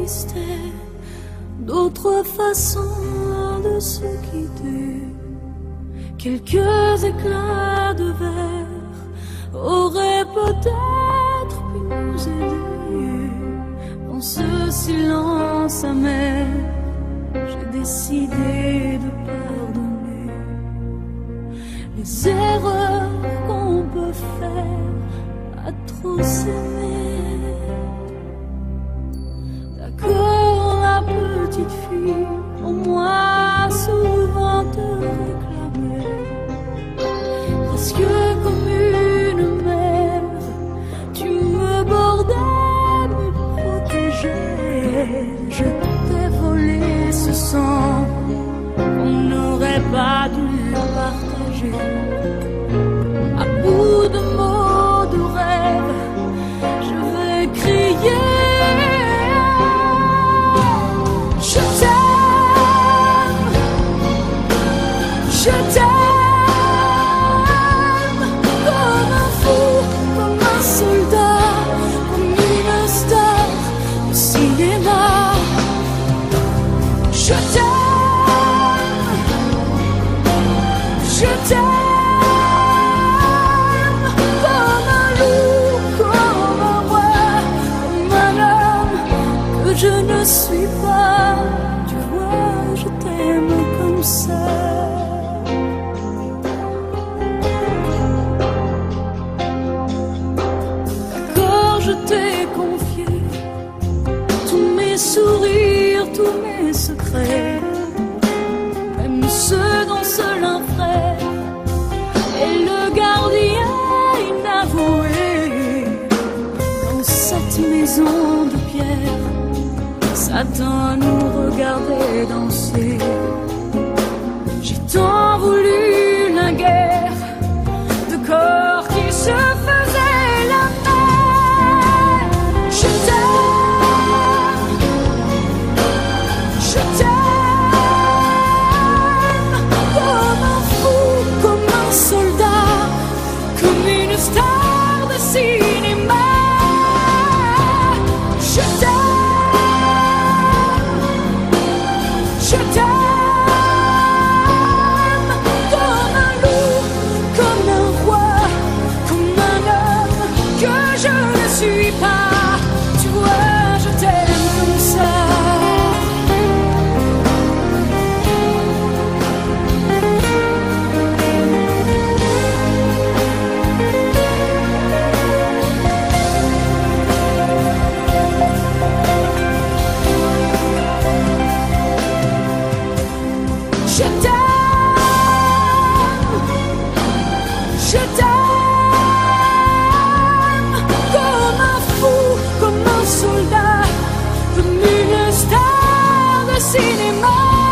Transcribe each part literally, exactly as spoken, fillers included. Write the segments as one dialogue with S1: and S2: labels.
S1: existait d'autres façons de se quitter. Quelques éclats de verre auraient peut-être pu nous aider. Dans ce silence amer, j'ai décidé de pardonner les erreurs qu'on peut faire à trop s'aimer. D'accord, la petite fille, au moins souvent te réclamait, presque comme une mère, tu me bordais, me protégeais. Je t'ai volé ce sang qu'on n'aurait pas dû partager. À bout de mots, de rêves, je vais crier. Je t'aime, je t'aime, comme un fou, comme un soldat, comme une star de cinéma. Je t'aime, je t'aime, comme un loup, comme un roi, comme un homme que je ne suis pas. Tu vois, je t'aime comme ça. D'accord, je t'ai confié tous mes sourires, tous mes secrets, même ceux dont seul un frère est le gardien inavoué. Dans cette maison de pierre, Satan nous regardait danser. J'ai tant voulu la guerre de corps qui se faisaient la paix. Je t'aime, je t'aime, comme un fou, comme un soldat, comme une star de cinéma. Je t'aime, je t'aime, comme un loup, comme un roi, comme un homme que je ne suis pas. Tu vois, je t'aime comme ça. Je t'aime, je t'aime, comme un fou, comme un soldat, comme une star de cinéma.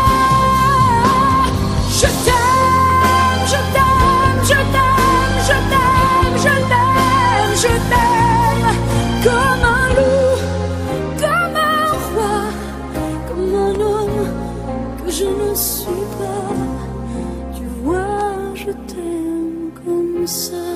S1: Je t'aime, je t'aime, je t'aime, je t'aime, je t'aime, je t'aime, comme un loup, comme un roi, comme un homme que je ne suis pas. Tu vois, je t'aime comme ça.